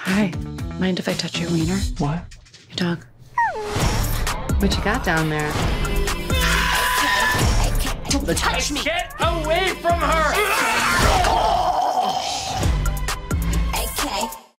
Hi. Mind if I touch your wiener? What? Your dog. What you got down there? Touch me! Get away from her!